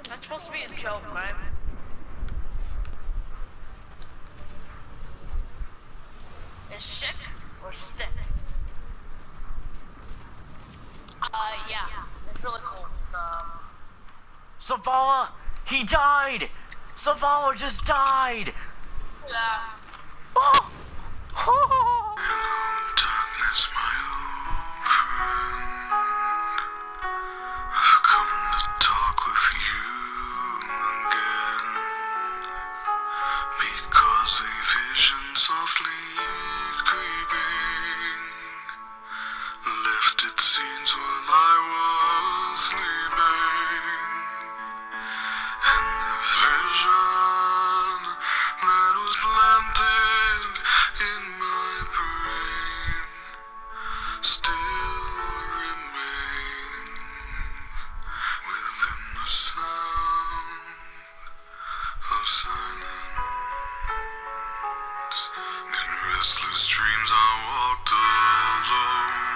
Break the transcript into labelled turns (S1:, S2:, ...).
S1: That's supposed to be a joke, right? Is sick or stick? Yeah. It's really cold.
S2: Zavala! He died! Zavala just died!
S1: Yeah.
S2: Oh!
S3: Darkness, my old friend. I've come to talk with you again, because a vision softly creeping left its scenes while I was sleeping, and the vision that was planted in my brain still remains within the sound of silence. In restless dreams I walked alone,